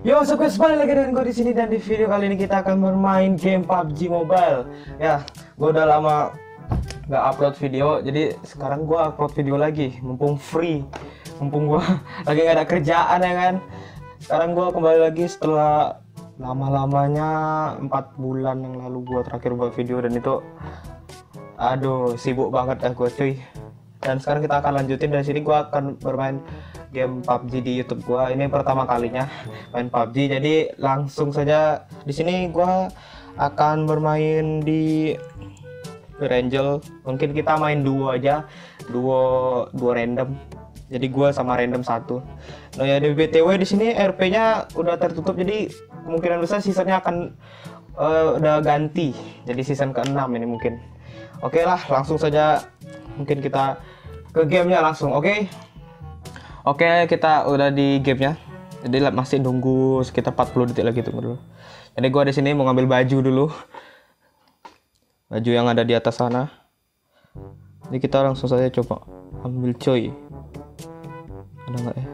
Yo, so guys, balik lagi dengan gue di sini dan di video kali ini kita akan bermain game PUBG Mobile. Ya, gue udah lama nggak upload video, jadi sekarang gue upload video lagi, mumpung free, mumpung gue lagi nggak ada kerjaan ya kan. Sekarang gue kembali lagi setelah lama-lamanya 4 bulan yang lalu gue terakhir buat video dan itu, aduh, sibuk banget gue cuy. Dan sekarang kita akan lanjutin dari sini. Gue akan bermain game PUBG di YouTube gua. Ini pertama kalinya main PUBG, jadi langsung saja di sini gua akan bermain di Angel. Mungkin kita main duo aja, duo random. Jadi gua sama random satu. Nah ya, di BTW di sini RP-nya udah tertutup, jadi kemungkinan besar seasonnya akan udah ganti. Jadi season ke-6 ini mungkin. Oke lah, langsung saja mungkin kita ke gamenya langsung. Oke, kita udah di gamenya. Jadi masih nunggu sekitar 40 detik lagi, tunggu dulu. Jadi gua di sini mau ngambil baju dulu. Baju yang ada di atas sana. Jadi kita langsung saja coba ambil coy. Ada nggak ya?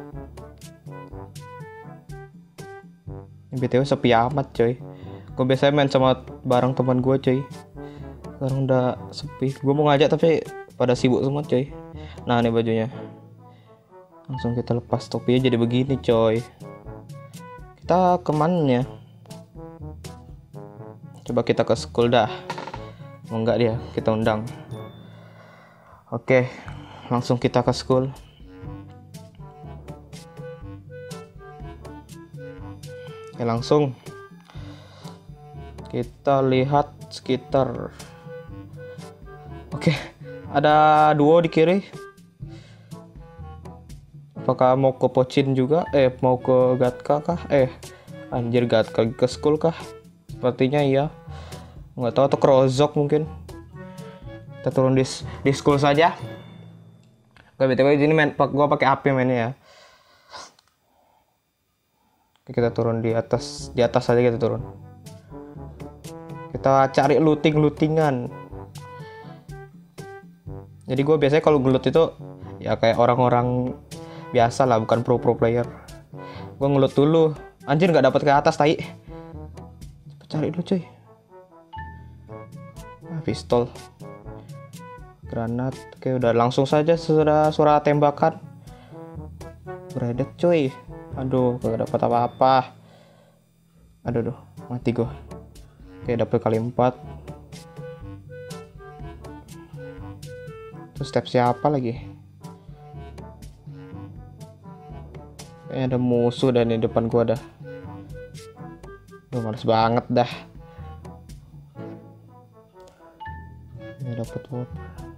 Ini BTW sepi amat coy. Gue biasanya main sama bareng teman gue coy. Sekarang udah sepi. Gue mau ngajak tapi pada sibuk semua coy. Nah, ini bajunya. Langsung kita lepas topinya jadi begini coy. Kita kemana ya? Coba kita ke school dah. Mau nggak dia? Kita undang. Oke, langsung kita ke school. Oke, langsung kita lihat sekitar. Oke, ada duo di kiri. Apakah mau ke Pochin juga? Mau ke Gatka kah? Anjir, Gatka ke school kah? Sepertinya iya. Nggak tahu, atau ke Rozok mungkin. Kita turun di school saja. Oke, BTW ini gua pakai HP mainnya ya. Oke, kita turun di atas saja kita turun. Kita cari lootingan. Jadi gue biasanya kalau gelut itu ya kayak orang-orang biasa lah, bukan pro player. Gue ngelut dulu. Anjir, nggak dapat ke atas tai. Cari dulu cuy. Pistol, granat. Oke, udah langsung saja suara tembakan. Beredet cuy. Aduh, gak dapat apa-apa. Aduh, mati gue. Oke, dapat kali 4. Terus step siapa lagi? Kayaknya ada musuh dan di depan gua dah. Males banget dah. Ini dapat what?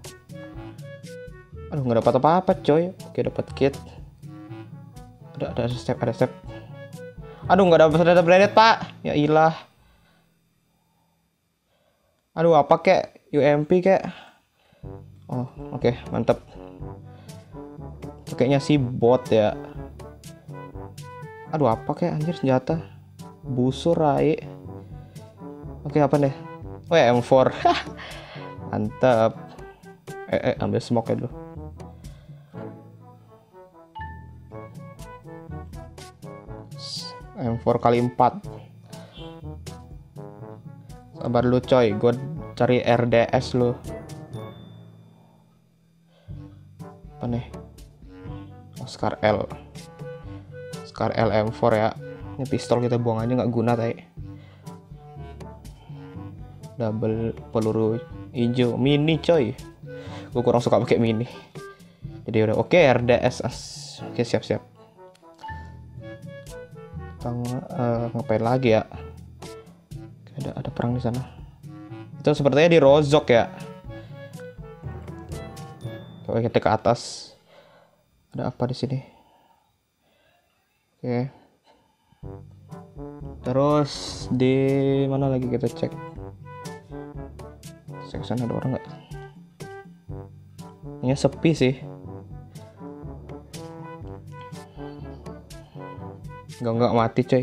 Aduh, nggak dapat apa-apa coy. Oke, dapat kit. Ada step. Aduh, nggak dapat blade pak. Ya ilah. Aduh, apa kek? UMP kek? Oh, oke, mantap. Kayaknya si bot ya. Aduh, apa kayak anjir senjata? Busur rai. Oke, apa deh? Oh ya, M4. Mantap. Ambil smoke dulu. M4 kali 4. Sabar lu coy, gue cari RDS lu. Apa nih? Scar L M4 ya. Ini pistol kita buang aja, nggak guna tay. Double peluru hijau mini coy. Gue kurang suka pakai mini. Jadi udah oke, RDS. Oke, siap. Kita ngapain lagi ya? Ada perang di sana. Itu sepertinya di Rozok ya. Coba kita ke atas. Ada apa di sini? Oke. Terus di mana lagi kita cek? Cek sana ada orang nggak? Ini sepi sih. Nggak mati coy.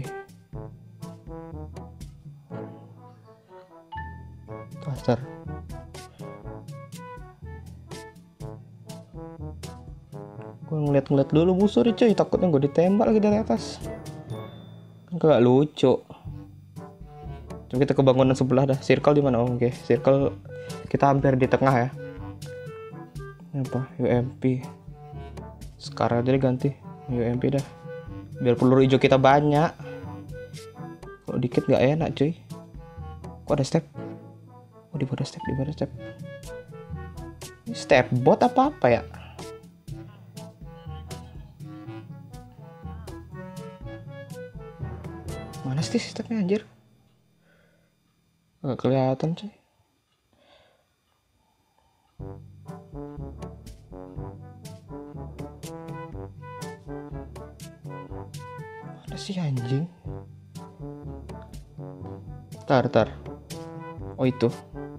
Pasar. Gue ngeliat dulu musuh nih coy, takutnya gue ditembak lagi dari atas. Enggak lucu. Coba kita ke bangunan sebelah dah. Circle di mana? Oke, circle kita hampir di tengah ya. Ini apa? UMP. Sekarang jadi ganti UMP dah. Biar peluru hijau kita banyak. Kalau dikit nggak enak cuy. Kok ada step? Oh, di bawah step, di bawah step. Ini step bot apa ya? Mana sih stepnya anjir? Nggak kelihatan cuy. Mana sih anjing? Tar. Oh itu.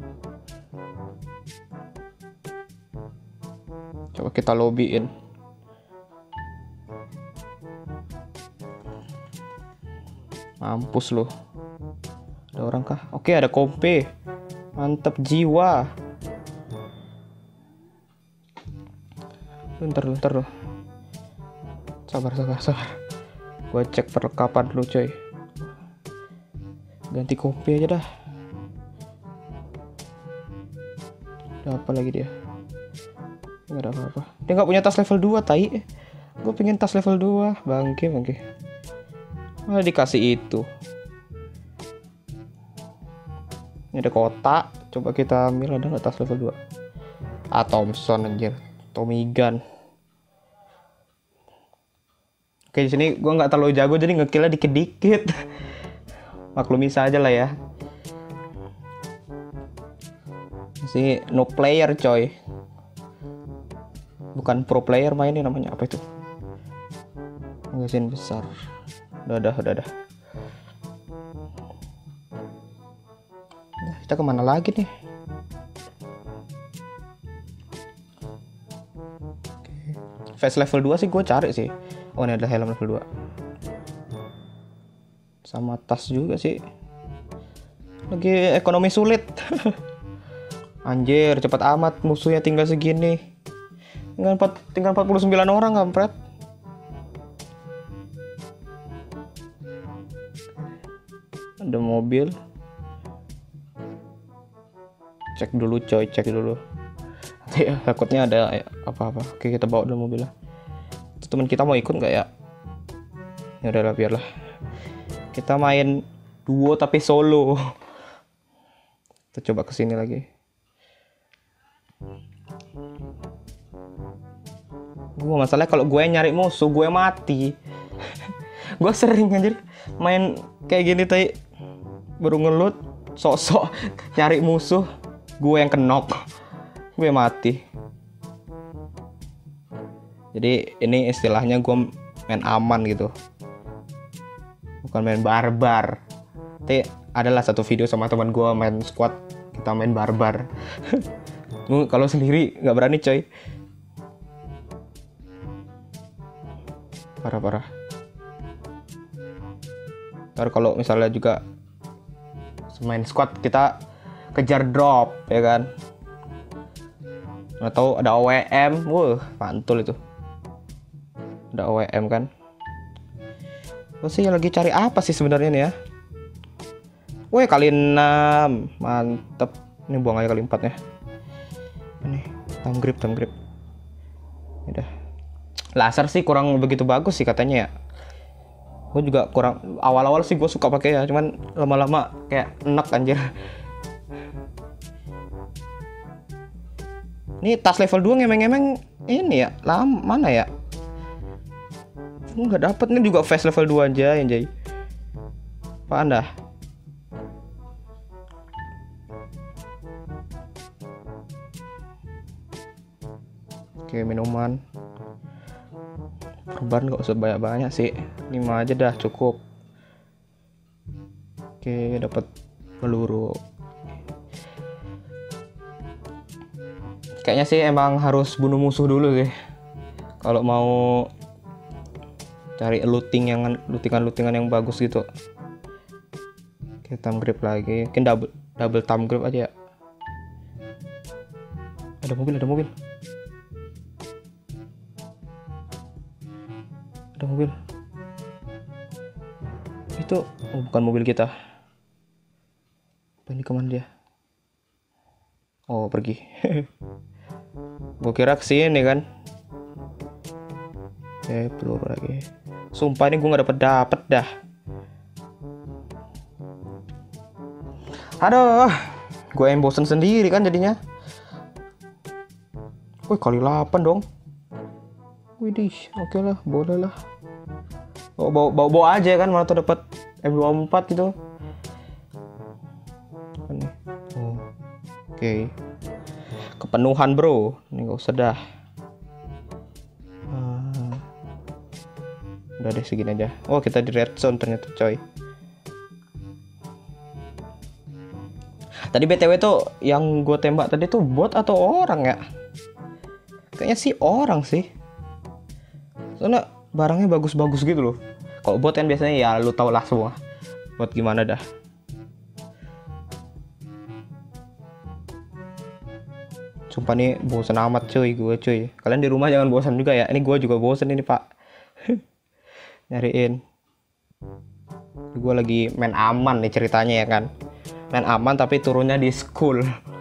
Coba kita lobbyin. Mampus loh. Ada orang kah? Oke, ada kompe. Mantap jiwa. Bentar loh. Sabar. Gua cek perlengkapan dulu coy. Ganti kompe aja dah. Ada apa lagi dia? Nggak ada apa-apa. Dia nggak punya tas level 2 tai. Gue pengen tas level 2. Bangke. Malah dikasih itu. Ini ada kotak. Coba kita ambil, ada nggak tas level 2? Thompson anjir. Tommy gun. Oke, di sini gue nggak terlalu jago jadi ngekillnya dikit-dikit. Maklumi saja lah ya. Masih no player coy. Bukan pro player main ini namanya. Apa itu? Magasin besar. Udah. Nah, kita kemana lagi nih? Face level 2 sih gue cari sih. Oh, ini ada helm level 2. Sama tas juga sih. Lagi ekonomi sulit. Anjir, cepat amat musuhnya tinggal segini. Tinggal 49 orang kampret. Ada mobil. Cek dulu coy, Ya, takutnya ada apa-apa. Oke, kita bawa dulu mobilnya. Teman kita mau ikut nggak ya? Ya udahlah, biarlah. Kita main duo tapi solo. Kita coba kesini lagi. Gue masalahnya kalau gue nyari musuh gue mati. Gue sering anjir main kayak gini tadi, baru ngelut sok-sok nyari musuh, gue yang kenok, gue mati. Jadi ini istilahnya gue main aman gitu, bukan main barbar. Tapi adalah satu video sama teman gue main squad, kita main barbar. Gue kalau sendiri nggak berani coy. Parah. Ntar kalau misalnya juga main squad kita kejar drop ya kan, atau ada OWM, mantul itu. Ada OWM kan. Lo sih lagi cari apa sih sebenarnya nih ya? Kali 6, mantep. Ini buang aja kali 4 ya. Ini thumb grip. Udah. Laser sih kurang begitu bagus sih katanya ya. Gue juga kurang, awal-awal sih gue suka pakai ya, cuman lama-lama kayak enak anjir. Ini tas level 2 ngemeng-ngemeng ini ya, mana ya? Nggak dapet, ini juga face level 2 aja yang jadi. Apaan dah? Oke, minuman. Perban nggak usah banyak-banyak sih, 5 aja dah cukup. Oke, dapat peluru. Kayaknya sih emang harus bunuh musuh dulu sih kalau mau cari lootingan yang bagus gitu. Oke, thumb grip lagi, mungkin double thumb grip aja ya. Ada mobil. Ada mobil. Itu bukan mobil kita. Ini kemana dia? Oh, pergi. Gue kira kesini kan. Peluru lagi. Sumpah ini gue nggak dapet dah. Aduh, gue yang bosen sendiri kan jadinya. Wih, kali 8 dong. Widih, oke lah, boleh lah. Bawa aja kan, mana tuh dapat M24 gitu. Ini. Oh. Oke. Kepenuhan, bro. Ini nggak usah dah. Udah deh, segini aja. Oh, kita di red zone ternyata, coy. Tadi BTW tuh yang gue tembak tadi tuh bot atau orang ya? Kayaknya sih orang sih. Soalnya barangnya bagus-bagus gitu loh. Kalau bot kan biasanya ya lu tau lah semua. Bot gimana dah. Sumpah nih bosan amat cuy gue cuy. Kalian di rumah jangan bosan juga ya. Ini gue juga bosan ini pak. Nyariin. Gue lagi main aman nih ceritanya ya kan. Main aman tapi turunnya di school.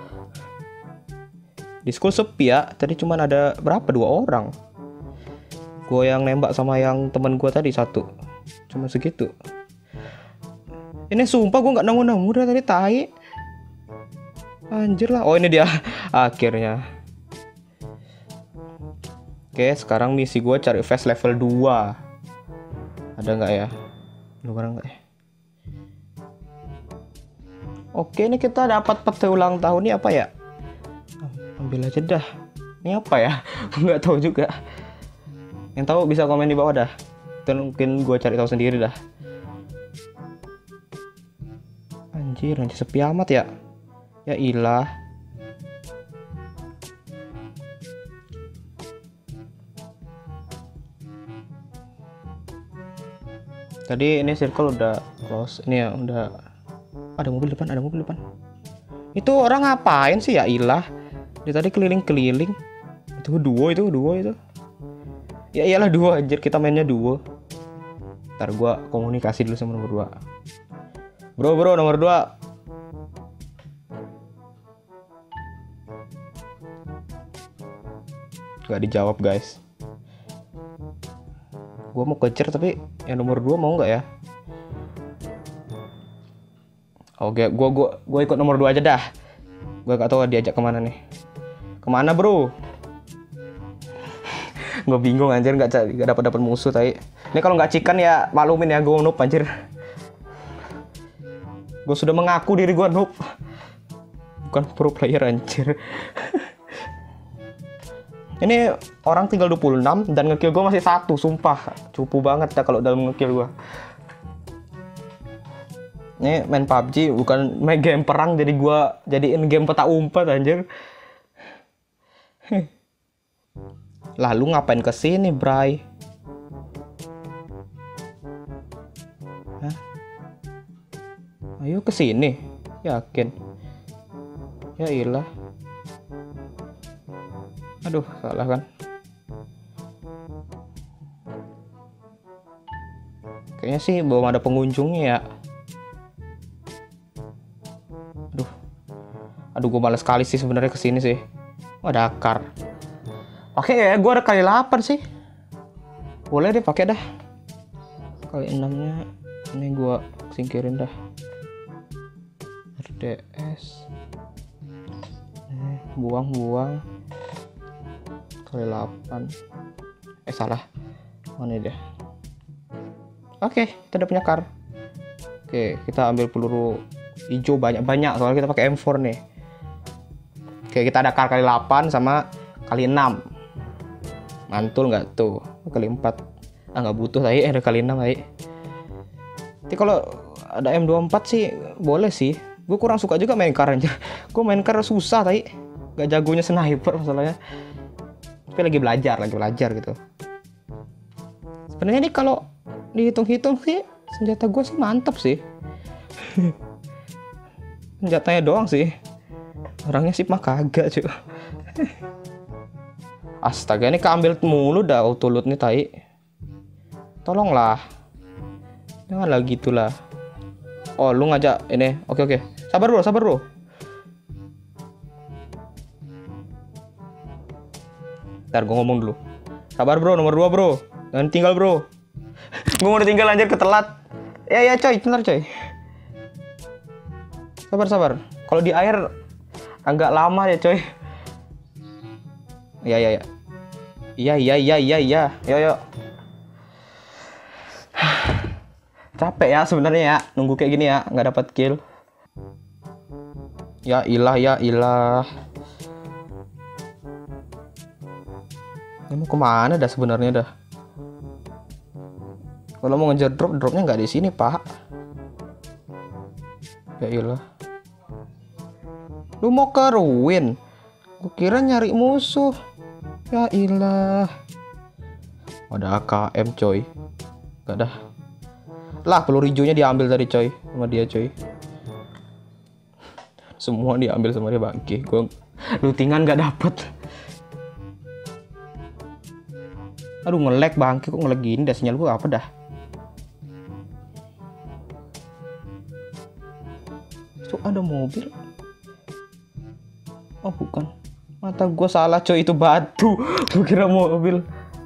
Di school sepi ya. Tadi cuman ada berapa? 2 orang. Gue yang nembak sama yang temen gue tadi 1. Cuma segitu. Ini sumpah gue nggak nemu udah tadi tai. Anjir lah. Oh ini dia. Akhirnya. Oke sekarang misi gue cari fast level 2. Ada nggak ya? Lumayan nggak ya? Oke ini kita dapat pete ulang tahun. Ini apa ya? Ambil aja dah. Ini apa ya? Nggak tahu juga. Yang tahu bisa komen di bawah dah. Itu mungkin gue cari tahu sendiri dah. Anjir sepi amat ya. Ya ilah. Tadi ini circle udah close. Ini ya udah. Ada mobil depan. Itu orang ngapain sih ya ilah? Dia tadi keliling-keliling. Itu duo itu. Ya iyalah duo anjir, kita mainnya duo. Ntar gua komunikasi dulu sama nomor 2. Bro nomor 2. Gak dijawab guys. Gua mau kejar tapi yang nomor 2 mau nggak ya? Oke, gua ikut nomor 2 aja dah. Gua gak tahu diajak kemana nih. Kemana bro? Gue bingung anjir, nggak dapat musuh tadi. Ini kalau nggak chicken ya maklumin ya, gue noob anjir. Gue sudah mengaku diri gue noob, bukan pro player anjir. Ini orang tinggal 26 dan ngekill gue masih 1, sumpah cupu banget ya kalau dalam ngekill gue. Ini main PUBG bukan main game perang, jadi gue jadiin game peta umpet anjir. Lalu ngapain kesini, Bray? Hah? Ayo kesini, yakin? Ya ilah. Aduh, salah kan? Kayaknya sih belum ada pengunjungnya ya. Aduh, gue males sekali sih sebenarnya kesini sih. Oh, ada akar. Oke ya, gue ada kali 8 sih. Boleh deh pakai dah. Kali 6-nya ini gue singkirin dah. RDS. Buang. Kali 8. Salah. Mana dia? Oke, kita udah punya kar. Oke, kita ambil peluru hijau banyak-banyak soalnya kita pakai M4 nih. Oke, kita ada kar kali 8 sama kali 6. Mantul nggak tuh? Kali 4. Nggak butuh tadi, ada kali 6 tadi. Tapi kalau ada M24 sih boleh sih. Gue kurang suka juga main kar aja. Gue main kar susah tadi. Gak jagonya sniper masalahnya. Tapi lagi belajar gitu. Sebenarnya nih kalau dihitung-hitung sih senjata gue sih mantap sih. Senjatanya doang sih. Orangnya sih mah kagak cuy. Astaga, ini keambil mulu dah auto loot nih tai. Tolonglah. Janganlah gitulah. Oh, lu ngajak ini. Oke. Sabar bro. Ntar gue ngomong dulu. Sabar bro, nomor 2 bro. Jangan tinggal bro. Gue mau ditinggal anjir, ketelat. Ya coy, bentar coy. Sabar. Kalau di air agak lama ya coy. Iya. Yo. Capek ya sebenarnya ya, nunggu kayak gini ya, nggak dapat kill. Ya ilah. Ini mau kemana dah sebenarnya dah? Kalau mau ngejar dropnya nggak di sini pak. Ya ilah. Lu mau ke ruin? Gue kira nyari musuh. Ya ilah. Ada AKM coy. Gak dah. Lah peluru hijaunya diambil tadi coy, sama dia coy. Semua diambil sama dia bangke. Gue lootingan gak dapet. Aduh nge-lag bangke, kok nge-lag gini dah, sinyal gue apa dah. Itu ada mobil. Oh bukan. Mata gue salah coy, itu batu. Gue kira mobil.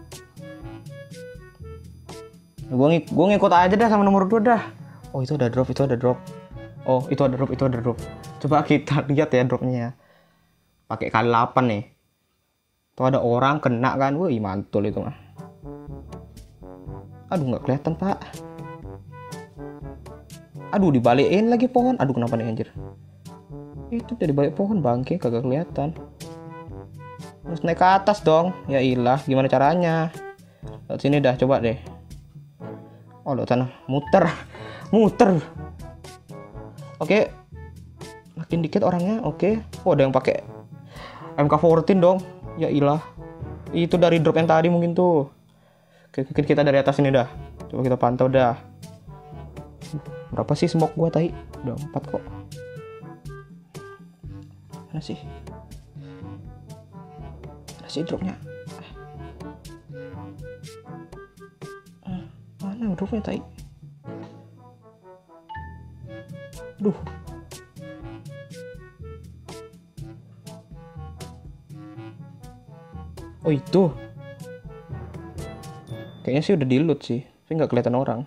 Gue ngikut aja dah sama nomor 2 dah. Oh itu ada drop. Oh itu ada drop. Coba kita lihat ya dropnya. Pakai kali 8 nih. Tuh ada orang kena kan. Wih mantul itu mah. Aduh nggak kelihatan pak. Aduh dibalikin lagi pohon. Aduh kenapa nih anjir. Itu dari balik pohon bangke, kagak kelihatan. Terus naik ke atas dong. Ya ilah, gimana caranya? Lihat sini dah, coba deh. Oh, lihat sana, muter. Oke. Makin dikit orangnya, oke. Oh, ada yang pakai MK14 dong. Ya ilah. Itu dari drop yang tadi mungkin tuh. Oke, kita dari atas ini dah. Coba kita pantau dah. Berapa sih smoke gua tadi? Udah 4 kok. Mana sih dropnya? Mana dropnya tadi? Duh. Oh itu. Kayaknya sih udah di loot sih, tapi nggak kelihatan orang.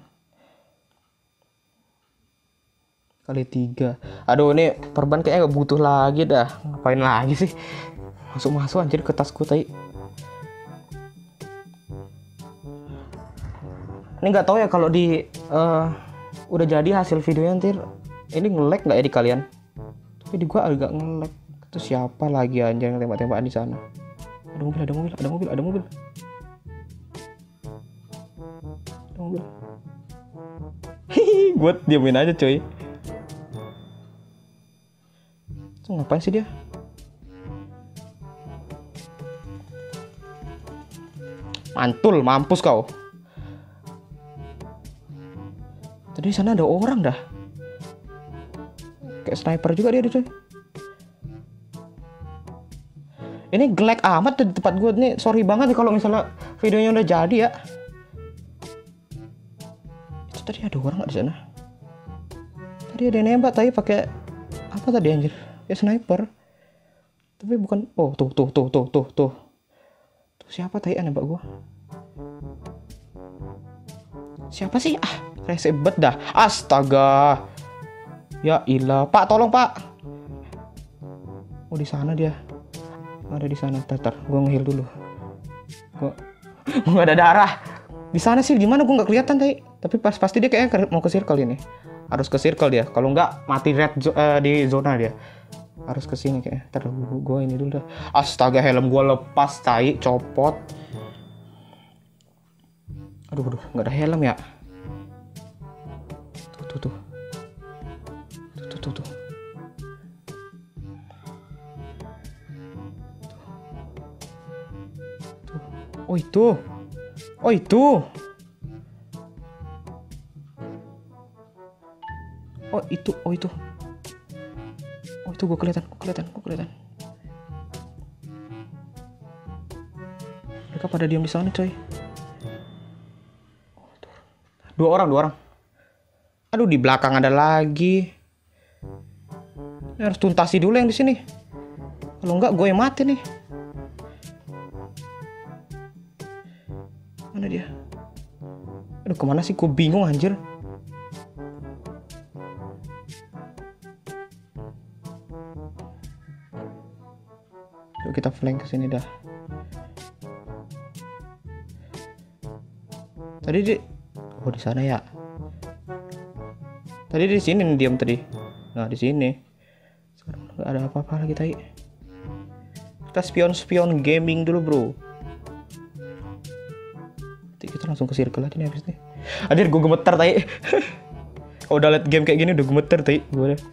Kali 3. Aduh ini perban kayaknya gak butuh lagi dah. Ngapain lagi sih? Masuk anjir ke tasku tadi. Ini nggak tahu ya kalau di udah jadi hasil videonya nanti ini nge-lag nggak ya di kalian? Tapi di gua agak nge-lag. Itu siapa lagi anjir yang tembak-tembakan di sana? Ada mobil. Hihi, gua diamin aja coy. Itu ngapain sih dia? Mantul, mampus kau. Tadi di sana ada orang dah. Kayak sniper juga dia coy. Ini gelek amat di tempat gue nih. Sorry banget nih kalau misalnya videonya udah jadi ya. Itu tadi ada orang nggak di sana? Tadi ada yang nembak tadi pakai apa tadi anjir? Ya sniper. Tapi bukan. Oh tuh. Tuh siapa tadi nembak gua? Siapa sih? Rese bet dah. Astaga. Ya ilah, Pak, tolong, Pak. Oh, di sana dia. Ada di sana. Tar, gua nge-heal dulu. Gua nggak ada darah. Di sana sih gimana gua nggak kelihatan tadi. Tapi pasti dia kayaknya mau ke circle ini. Harus ke circle dia. Kalau nggak mati red di zona dia. Harus ke sini kayaknya. Ntar gue ini dulu dah. Astaga, helm gue lepas, tai, copot. Aduh, nggak ada helm ya. Tuh. Oh itu. Gue kelihatan. Mereka pada diam di sana, coy. Dua orang. Aduh, di belakang ada lagi. Ini harus tuntasi dulu yang di sini. Kalau enggak gue yang mati nih. Mana dia? Aduh, kemana sih? Gue bingung anjir. Yuk kita flank ke sini dah. Tadi di di sana ya. Tadi di sini nih diam tadi. Nah, di sini. Sekarang nggak ada apa-apa lagi tadi. Kita spion gaming dulu, bro. Nanti kita langsung ke circle aja nih habis nih. Adir, gue gemeter tadi. Kalau udah liat game kayak gini udah gemeter tadi gue deh.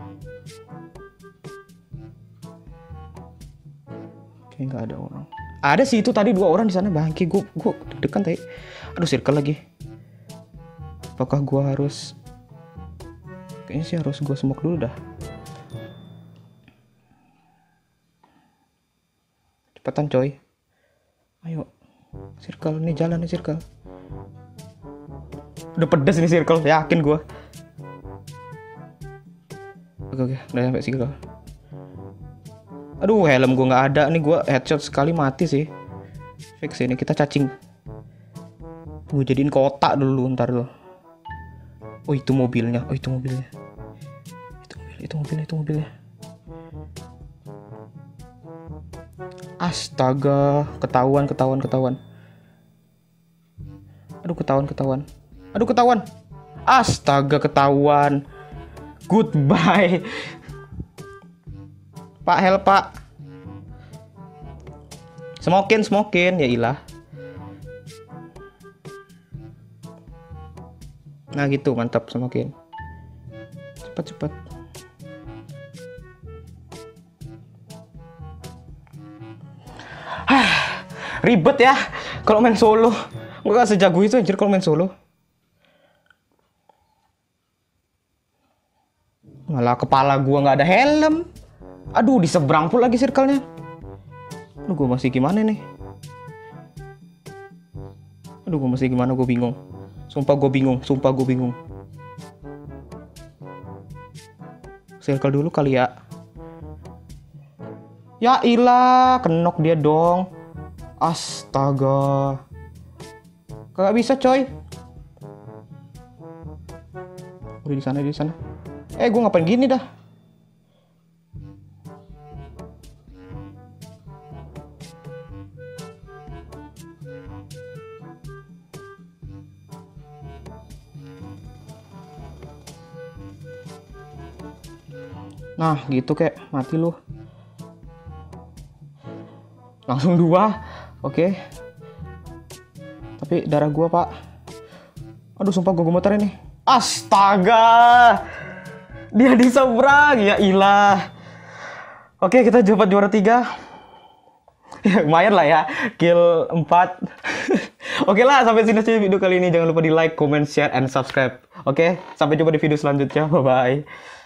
Kayak nggak ada orang. Ada sih itu tadi 2 orang di sana, bangki. Gue deg-degan tadi. Aduh, circle lagi. Apakah gue harus? Kayaknya sih harus gue smoke dulu dah. Cepetan coy. Ayo. Circle nih, jalan nih circle. Udah pedes nih circle, yakin gue. Oke, udah sampai circle. Aduh, helm gue nggak ada nih, gue headshot sekali mati sih. Fix ini, kita cacing. Gue jadiin kotak dulu ntar lo. Oh, itu mobilnya. Itu mobilnya. Astaga, ketahuan. Aduh, ketahuan. Astaga, ketahuan. Goodbye. Pak, help, Pak. Smokin, ya ilah. Nah gitu, mantap, smokin. Cepat. Ribet ya kalau main solo. Gue gak sejago itu anjir kalau main solo. Malah kepala gua nggak ada helm. Aduh, di seberang pula lagi circle-nya. Aduh, gue masih gimana nih? Gue bingung. Sumpah gue bingung. Circle dulu kali ya. Ya ilah, kenok dia dong. Astaga. Kagak bisa, coy. Udah di sana. Gue ngapain gini dah? Nah, gitu kayak mati lu. Langsung 2. Oke. Tapi darah gua, Pak. Aduh, sumpah gua gemeter ini. Astaga. Dia di seberang, ya ilah. Oke, kita dapat juara 3. Ya, lumayan lah ya. Kill 4. Oke lah, sampai sini saja video kali ini. Jangan lupa di like, comment, share, and subscribe. Oke, sampai jumpa di video selanjutnya. Bye-bye.